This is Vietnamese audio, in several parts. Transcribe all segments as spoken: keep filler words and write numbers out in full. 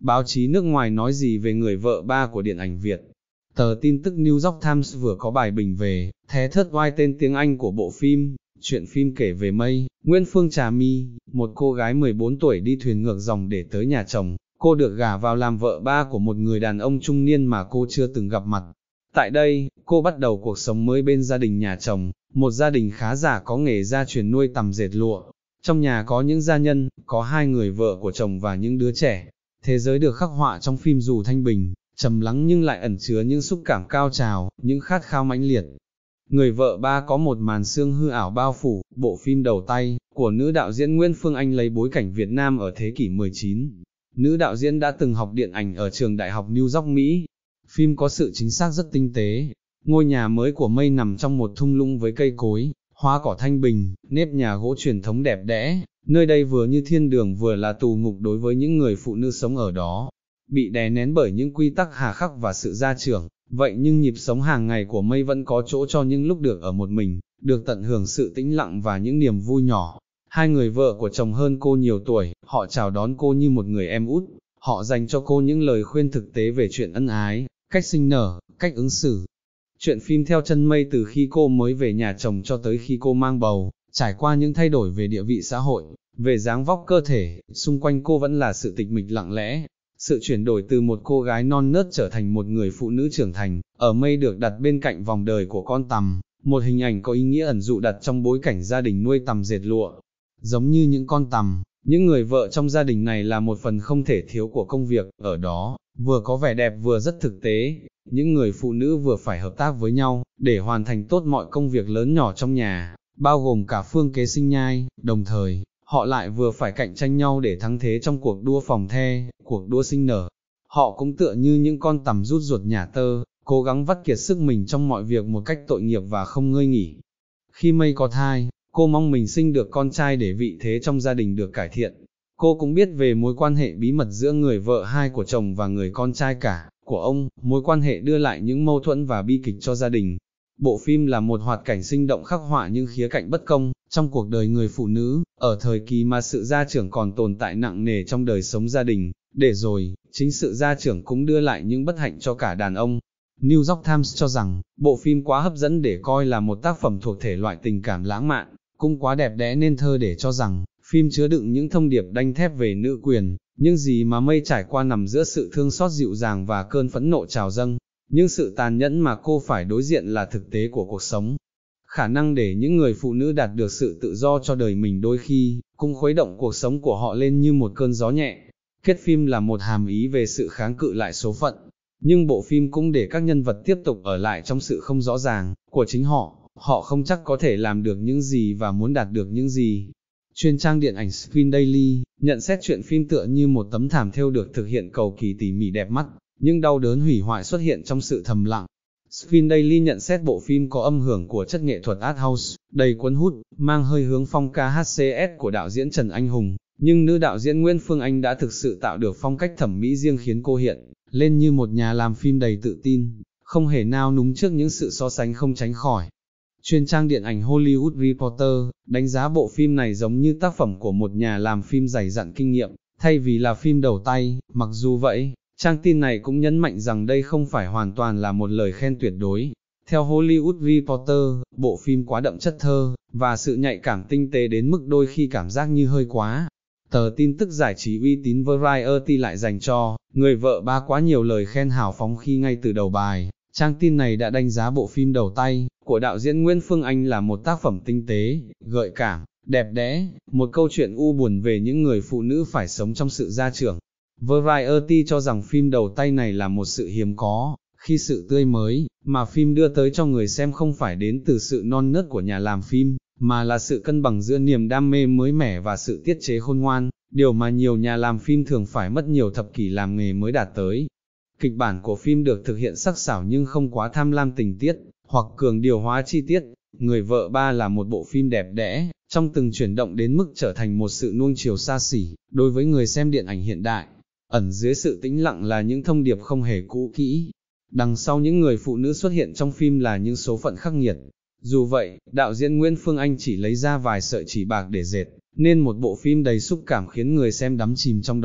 báo chí nước ngoài nói gì về người vợ ba của điện ảnh Việt. Tờ tin tức New York Times vừa có bài bình về The Third Wife, tên tiếng Anh của bộ phim. Chuyện phim kể về Mây, Nguyễn Phương Trà My, một cô gái mười bốn tuổi đi thuyền ngược dòng để tới nhà chồng. Cô được gả vào làm vợ ba của một người đàn ông trung niên mà cô chưa từng gặp mặt. Tại đây, cô bắt đầu cuộc sống mới bên gia đình nhà chồng, một gia đình khá giả có nghề gia truyền nuôi tằm dệt lụa. Trong nhà có những gia nhân, có hai người vợ của chồng và những đứa trẻ. Thế giới được khắc họa trong phim dù thanh bình, trầm lắng nhưng lại ẩn chứa những xúc cảm cao trào, những khát khao mãnh liệt. Người vợ ba có một màn sương hư ảo bao phủ. Bộ phim đầu tay của nữ đạo diễn Nguyễn Phương Anh lấy bối cảnh Việt Nam ở thế kỷ mười chín. Nữ đạo diễn đã từng học điện ảnh ở trường đại học New York, Mỹ. Phim có sự chính xác rất tinh tế. Ngôi nhà mới của Mây nằm trong một thung lũng với cây cối, hoa cỏ thanh bình, nếp nhà gỗ truyền thống đẹp đẽ. Nơi đây vừa như thiên đường vừa là tù ngục đối với những người phụ nữ sống ở đó, bị đè nén bởi những quy tắc hà khắc và sự gia trưởng. Vậy nhưng nhịp sống hàng ngày của Mây vẫn có chỗ cho những lúc được ở một mình, được tận hưởng sự tĩnh lặng và những niềm vui nhỏ. Hai người vợ của chồng hơn cô nhiều tuổi, họ chào đón cô như một người em út, họ dành cho cô những lời khuyên thực tế về chuyện ân ái, cách sinh nở, cách ứng xử. Chuyện phim theo chân Mây từ khi cô mới về nhà chồng cho tới khi cô mang bầu, trải qua những thay đổi về địa vị xã hội, về dáng vóc cơ thể, xung quanh cô vẫn là sự tịch mịch lặng lẽ. Sự chuyển đổi từ một cô gái non nớt trở thành một người phụ nữ trưởng thành, ở Mây được đặt bên cạnh vòng đời của con tằm, một hình ảnh có ý nghĩa ẩn dụ đặt trong bối cảnh gia đình nuôi tằm dệt lụa. Giống như những con tằm, những người vợ trong gia đình này là một phần không thể thiếu của công việc, ở đó, vừa có vẻ đẹp vừa rất thực tế. Những người phụ nữ vừa phải hợp tác với nhau, để hoàn thành tốt mọi công việc lớn nhỏ trong nhà, bao gồm cả phương kế sinh nhai, đồng thời, họ lại vừa phải cạnh tranh nhau để thắng thế trong cuộc đua phòng the, cuộc đua sinh nở. Họ cũng tựa như những con tằm rút ruột nhả tơ, cố gắng vắt kiệt sức mình trong mọi việc một cách tội nghiệp và không ngơi nghỉ. Khi Mây có thai, cô mong mình sinh được con trai để vị thế trong gia đình được cải thiện. Cô cũng biết về mối quan hệ bí mật giữa người vợ hai của chồng và người con trai cả của ông, mối quan hệ đưa lại những mâu thuẫn và bi kịch cho gia đình. Bộ phim là một hoạt cảnh sinh động khắc họa những khía cạnh bất công trong cuộc đời người phụ nữ, ở thời kỳ mà sự gia trưởng còn tồn tại nặng nề trong đời sống gia đình, để rồi, chính sự gia trưởng cũng đưa lại những bất hạnh cho cả đàn ông. New York Times cho rằng, bộ phim quá hấp dẫn để coi là một tác phẩm thuộc thể loại tình cảm lãng mạn, cũng quá đẹp đẽ nên thơ để cho rằng, phim chứa đựng những thông điệp đanh thép về nữ quyền, những gì mà Mây trải qua nằm giữa sự thương xót dịu dàng và cơn phẫn nộ trào dâng. Nhưng sự tàn nhẫn mà cô phải đối diện là thực tế của cuộc sống. Khả năng để những người phụ nữ đạt được sự tự do cho đời mình đôi khi, cũng khuấy động cuộc sống của họ lên như một cơn gió nhẹ. Kết phim là một hàm ý về sự kháng cự lại số phận, nhưng bộ phim cũng để các nhân vật tiếp tục ở lại trong sự không rõ ràng của chính họ, họ không chắc có thể làm được những gì và muốn đạt được những gì. Chuyên trang điện ảnh Screen Daily nhận xét chuyện phim tựa như một tấm thảm thêu được thực hiện cầu kỳ tỉ mỉ đẹp mắt, nhưng đau đớn hủy hoại xuất hiện trong sự thầm lặng. Screen Daily nhận xét bộ phim có âm hưởng của chất nghệ thuật art house, đầy cuốn hút, mang hơi hướng phong ca hát xê ét của đạo diễn Trần Anh Hùng, nhưng nữ đạo diễn Nguyễn Phương Anh đã thực sự tạo được phong cách thẩm mỹ riêng khiến cô hiện lên như một nhà làm phim đầy tự tin, không hề nao núng trước những sự so sánh không tránh khỏi. Chuyên trang điện ảnh Hollywood Reporter đánh giá bộ phim này giống như tác phẩm của một nhà làm phim dày dặn kinh nghiệm, thay vì là phim đầu tay. Mặc dù vậy, trang tin này cũng nhấn mạnh rằng đây không phải hoàn toàn là một lời khen tuyệt đối. Theo Hollywood Reporter, bộ phim quá đậm chất thơ, và sự nhạy cảm tinh tế đến mức đôi khi cảm giác như hơi quá. Tờ tin tức giải trí uy tín Variety lại dành cho người vợ ba quá nhiều lời khen hào phóng khi ngay từ đầu bài, trang tin này đã đánh giá bộ phim đầu tay của đạo diễn Nguyễn Phương Anh là một tác phẩm tinh tế, gợi cảm, đẹp đẽ, một câu chuyện u buồn về những người phụ nữ phải sống trong sự gia trưởng. Variety cho rằng phim đầu tay này là một sự hiếm có, khi sự tươi mới mà phim đưa tới cho người xem không phải đến từ sự non nớt của nhà làm phim, mà là sự cân bằng giữa niềm đam mê mới mẻ và sự tiết chế khôn ngoan, điều mà nhiều nhà làm phim thường phải mất nhiều thập kỷ làm nghề mới đạt tới. Kịch bản của phim được thực hiện sắc sảo nhưng không quá tham lam tình tiết, hoặc cường điều hóa chi tiết. Người vợ ba là một bộ phim đẹp đẽ, trong từng chuyển động đến mức trở thành một sự nuông chiều xa xỉ, đối với người xem điện ảnh hiện đại. Ẩn dưới sự tĩnh lặng là những thông điệp không hề cũ kỹ. Đằng sau những người phụ nữ xuất hiện trong phim là những số phận khắc nghiệt. Dù vậy, đạo diễn Nguyễn Phương Anh chỉ lấy ra vài sợi chỉ bạc để dệt, nên một bộ phim đầy xúc cảm khiến người xem đắm chìm trong đó.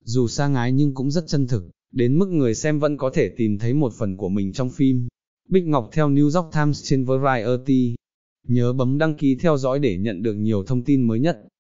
dù xa ngái nhưng cũng rất chân thực, đến mức người xem vẫn có thể tìm thấy một phần của mình trong phim. Bích Ngọc theo New York Times trên Variety. Nhớ bấm đăng ký theo dõi để nhận được nhiều thông tin mới nhất.